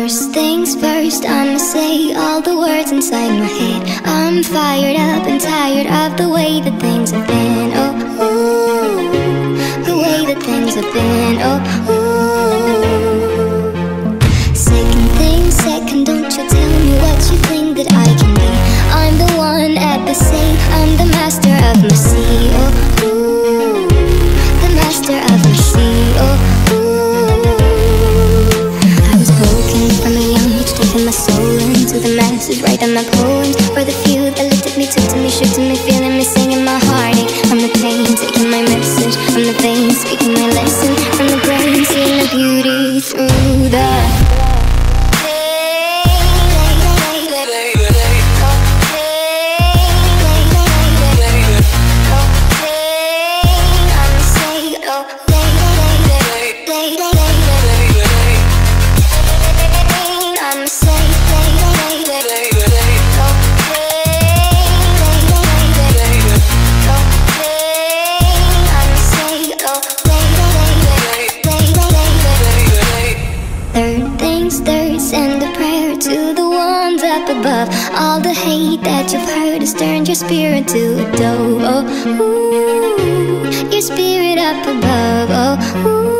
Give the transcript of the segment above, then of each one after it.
First things first, I'ma say all the words inside my head. I'm fired up and tired of the way that things have been. Oh, ooh, the way that things have been. Oh, ooh. Second thing second, don't you tell me what you think that I can be. I'm the one at the same, I'm the master of my sea. Oh, ooh, the master of my sea. Oh, taking my soul into the masses, writing my poems for the few that looked at me, took to me, shook to me, feeling me, singing my heartache from the pain, taking my message from the veins, speaking my lesson from the brain, seeing the beauty through the send a prayer to the ones up above. All the hate that you've heard has turned your spirit to a dove. Oh, ooh, your spirit up above. Oh, ooh.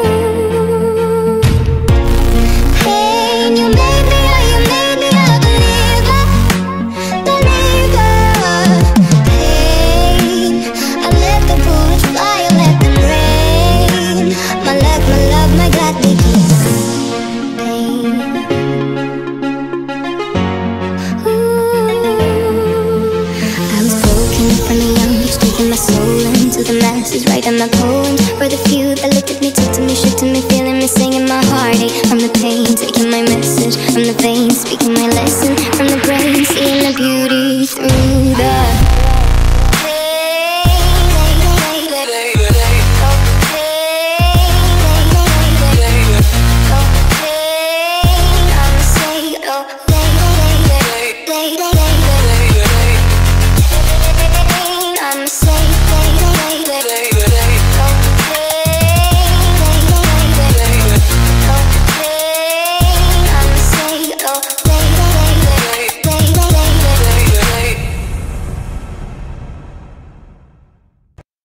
Hey, and you made me a believer, believer. Pain, I let the bullets fly, I let them rain. My luck, my love, my God, they keep my soul into the masses, writing my poems for the few that looked at me, took to me, shook to me, feeling me, singing my heartache from the pain, taking my message from the veins, speaking my lesson from the brain, seeing the beauty